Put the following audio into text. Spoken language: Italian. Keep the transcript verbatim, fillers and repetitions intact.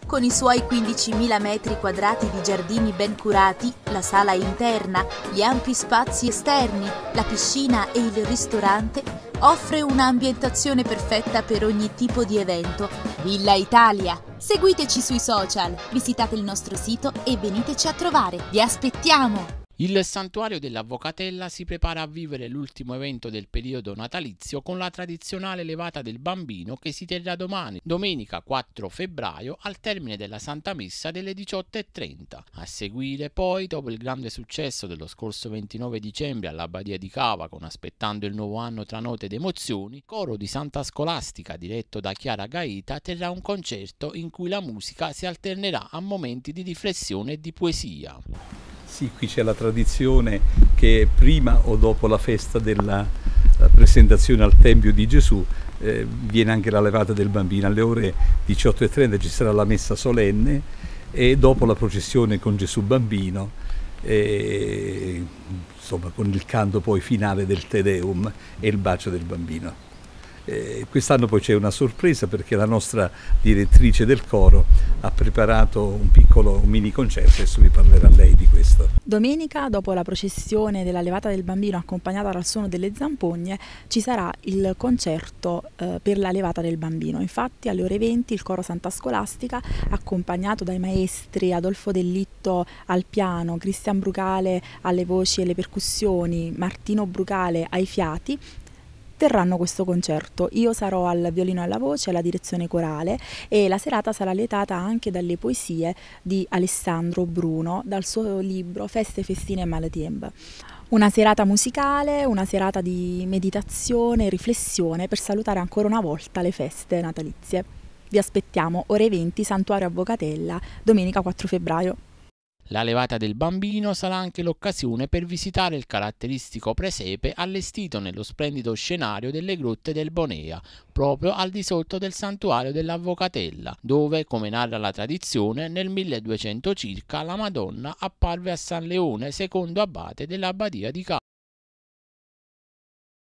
con i suoi quindicimila metri quadrati di giardini ben curati, la sala interna, gli ampi spazi esterni, la piscina e il ristorante, offre un'ambientazione perfetta per ogni tipo di evento. Villa Italia! Seguiteci sui social, visitate il nostro sito e veniteci a trovare. Vi aspettiamo! Il Santuario dell'Avvocatella si prepara a vivere l'ultimo evento del periodo natalizio con la tradizionale levata del bambino che si terrà domani, domenica quattro febbraio, al termine della Santa Messa delle diciotto e trenta. A seguire poi, dopo il grande successo dello scorso ventinove dicembre all'Abbadia di Cava con Aspettando il nuovo anno tra note ed emozioni, il coro di Santa Scolastica diretto da Chiara Gaeta terrà un concerto in cui la musica si alternerà a momenti di riflessione e di poesia. Sì, qui c'è la tradizione che prima o dopo la festa della presentazione al Tempio di Gesù eh, viene anche la levata del bambino. Alle ore diciotto e trenta ci sarà la messa solenne e dopo la processione con Gesù bambino, e, insomma, con il canto poi finale del Te Deum e il bacio del bambino. Eh, quest'anno poi c'è una sorpresa perché la nostra direttrice del coro ha preparato un piccolo un mini concerto, adesso vi parlerà lei di questo. Domenica, dopo la processione della levata del bambino accompagnata dal suono delle zampogne, ci sarà il concerto eh, per la levata del bambino. Infatti alle ore venti il coro Santa Scolastica, accompagnato dai maestri Adolfo Dellitto al piano, Cristian Brucale alle voci e le percussioni, Martino Brucale ai fiati, terranno questo concerto. Io sarò al violino e alla voce, alla direzione corale, e la serata sarà letata anche dalle poesie di Alessandro Bruno dal suo libro Feste, Festine e Malatiembe. Una serata musicale, una serata di meditazione, riflessione per salutare ancora una volta le feste natalizie. Vi aspettiamo, ore venti, Santuario Avvocatella, domenica quattro febbraio. La levata del bambino sarà anche l'occasione per visitare il caratteristico presepe allestito nello splendido scenario delle grotte del Bonea, proprio al di sotto del santuario dell'Avvocatella, dove, come narra la tradizione, nel milleduecento circa la Madonna apparve a San Leone, secondo abate dell'Abbadia di Cava.